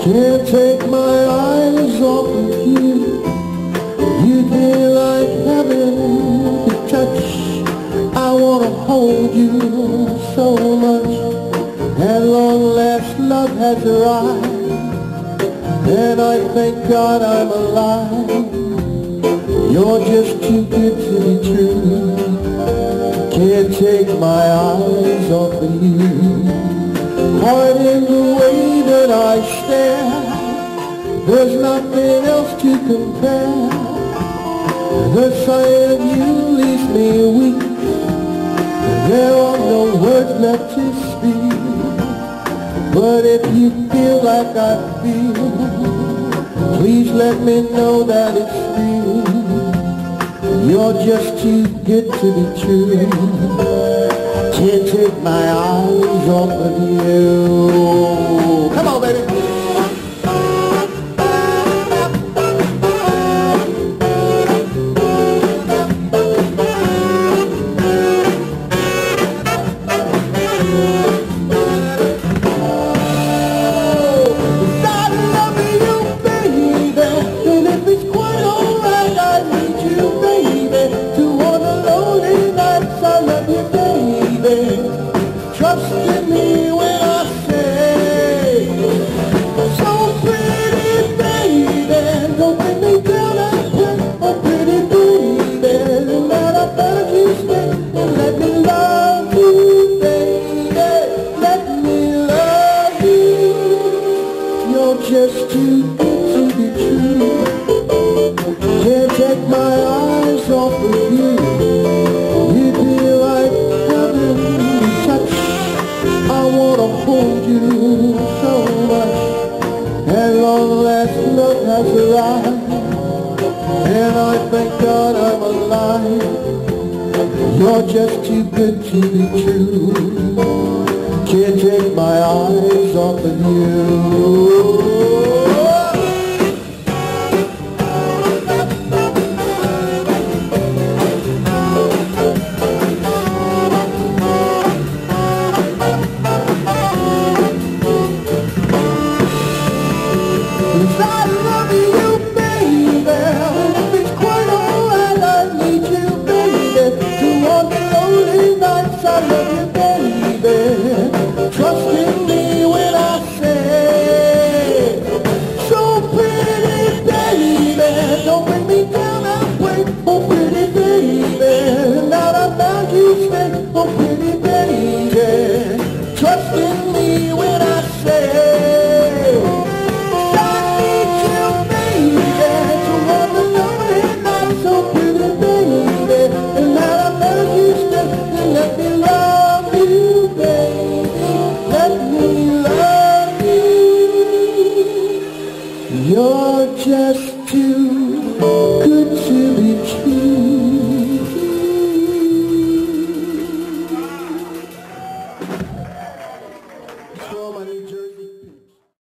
Can't take my eyes off of you. You'd be like heaven to touch. I wanna hold you so much. At long last love has arrived, and I thank God I'm alive. You're just too good to be true. Can't take my eyes off of you. Pardon the way that I stare, there's nothing else to compare. The sight of you leaves me weak. There are no words left to speak. But if you feel like I feel, please let me know that it's real. You're just too good to be true. Can't take my eyes off of you. Come on, baby. Trust in me when I say, so pretty baby, don't bring me down and put a pretty baby. No matter how you stay, and let me love you, baby. Let me love you. You're just too good to be true. Can't take my eyes off of you. You'd be like heaven to touch. I wanna hold you so much. At long last love has arrived, and I thank God I'm alive. You're just too good to be true. Can't take my eyes off of you.